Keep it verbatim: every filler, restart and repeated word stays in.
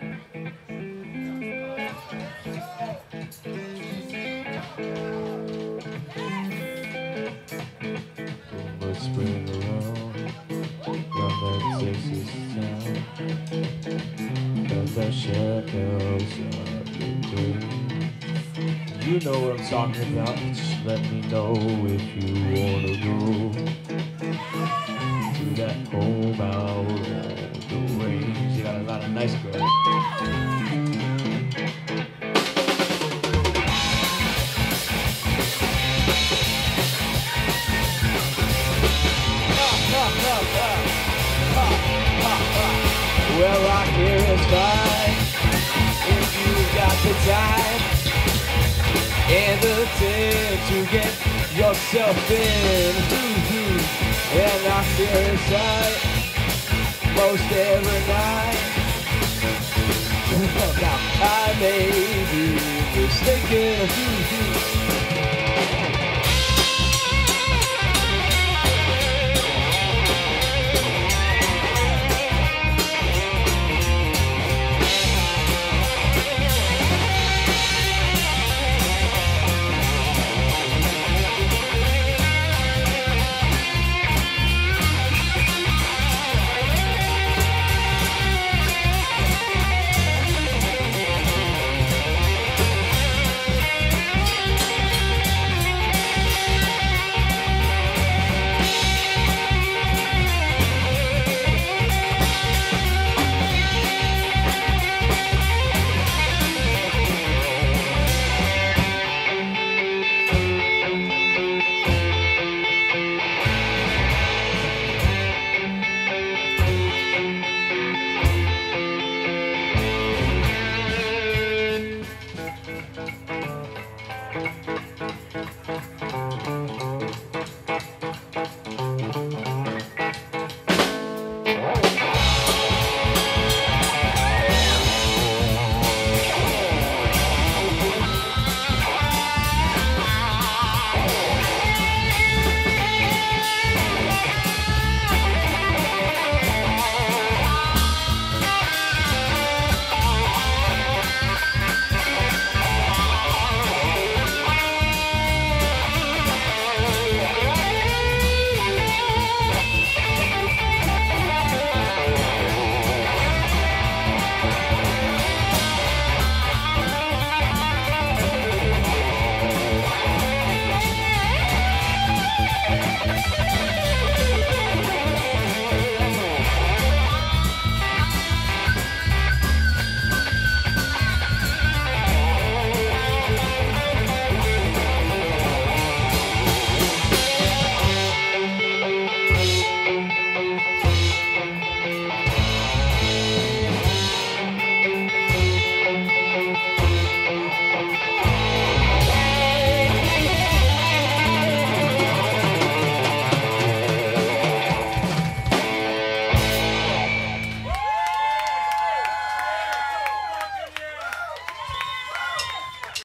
Let's spring around, round that Texas town. Got that shackles of the day. You know what I'm talking about. Just let me know if you wanna go to that home out on the range. You got a lot of nice girls. Well, rock here is fine if you've got the time and the time to get yourself in. And rock here is fine most every night. Now, I may be mistaken.